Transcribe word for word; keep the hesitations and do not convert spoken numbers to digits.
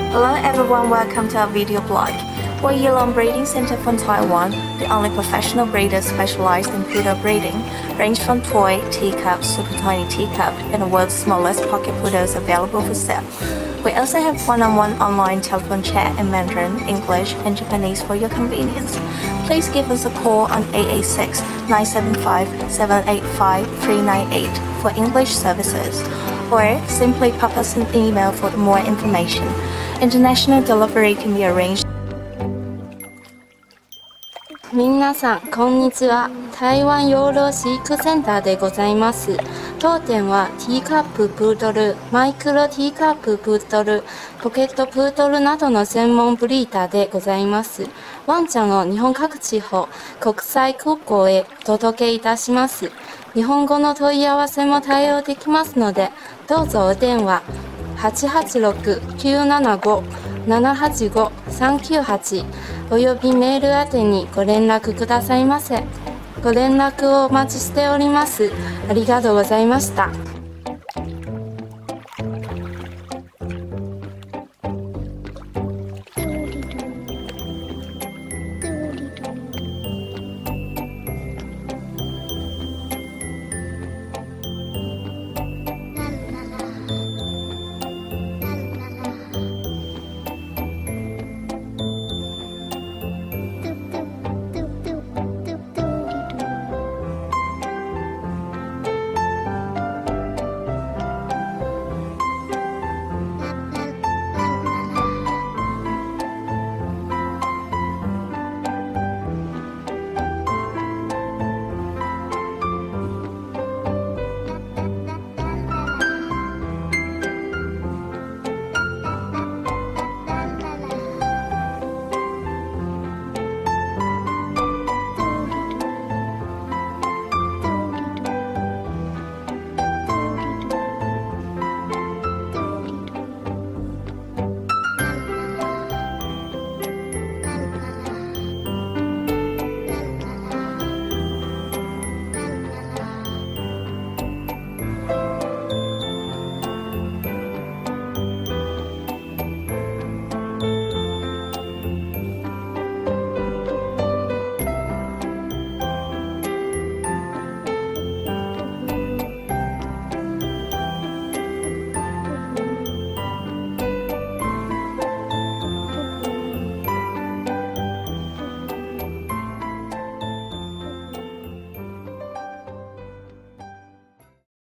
Hello everyone, welcome to our video blog. We're Yilong Breeding Center from Taiwan, the only professional breeder specialized in poodle breeding, range from toy, teacup, super tiny teacup, and the world's smallest pocket poodles available for sale. We also have one-on-one online telephone chat in Mandarin, English, and Japanese for your convenience. Please give us a call on eight eight six, nine seven five, seven eight five, three nine eight for English services, or simply pop us an email for more information. International delivery can be arranged. 皆さんこんにちは。台湾養老飼育センターでございます。当店はティーカッププードル、マイクロティーカッププードル、ポケットプードルなどの専門ブリーダーでございます。ワンちゃんを日本各地方、国際空港へお届けいたします。日本語の問い合わせも対応できますので、どうぞお電話はちはちろく きゅうななご ななはちご さんきゅうはちおよびメール宛てにご連絡くださいませ。ご連絡をお待ちしております。ありがとうございました。